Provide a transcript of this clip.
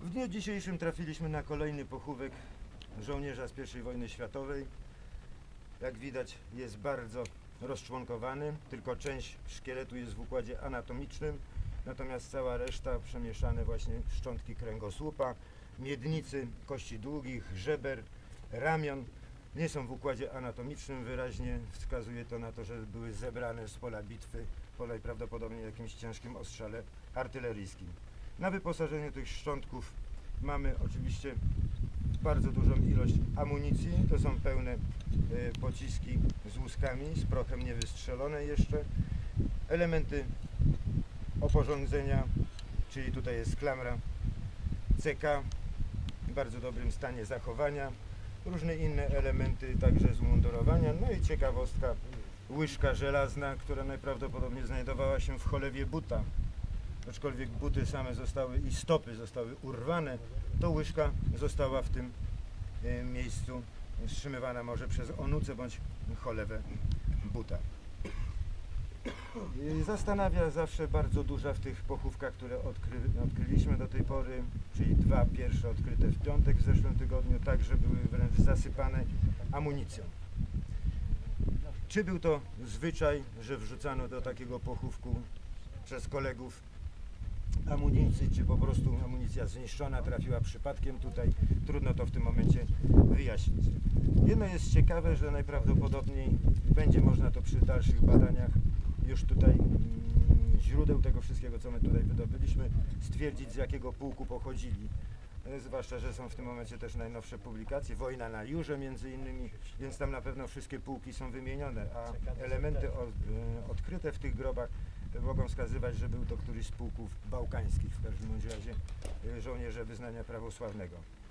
W dniu dzisiejszym trafiliśmy na kolejny pochówek żołnierza z I wojny światowej. Jak widać, jest bardzo rozczłonkowany, tylko część szkieletu jest w układzie anatomicznym, natomiast cała reszta przemieszane właśnie szczątki kręgosłupa, miednicy, kości długich, żeber, ramion nie są w układzie anatomicznym. Wyraźnie wskazuje to na to, że były zebrane z pola bitwy, prawdopodobnie jakimś ciężkim ostrzale artyleryjskim. Na wyposażeniu tych szczątków mamy oczywiście bardzo dużą ilość amunicji. To są pełne pociski z łuskami, z prochem niewystrzelone jeszcze. Elementy oporządzenia, czyli tutaj jest klamra CK w bardzo dobrym stanie zachowania. Różne inne elementy także z umundurowania. No i ciekawostka, łyżka żelazna, która najprawdopodobniej znajdowała się w cholewie buta. Aczkolwiek buty same zostały i stopy zostały urwane, to łyżka została w tym miejscu wstrzymywana może przez onucę bądź cholewę buta. Zastanawia zawsze bardzo duża w tych pochówkach, które odkryliśmy do tej pory, czyli dwa pierwsze odkryte w piątek w zeszłym tygodniu, także były wręcz zasypane amunicją. Czy był to zwyczaj, że wrzucano do takiego pochówku przez kolegów amunicji, czy po prostu amunicja zniszczona trafiła przypadkiem tutaj, trudno to w tym momencie wyjaśnić. Jedno jest ciekawe, że najprawdopodobniej będzie można to przy dalszych badaniach już tutaj źródeł tego wszystkiego, co my tutaj wydobyliśmy, stwierdzić, z jakiego pułku pochodzili. Zwłaszcza, że są w tym momencie też najnowsze publikacje, wojna na Jurze między innymi, więc tam na pewno wszystkie pułki są wymienione, a elementy odkryte w tych grobach mogą wskazywać, że był to któryś z pułków bałkańskich, w każdym razie żołnierze wyznania prawosławnego.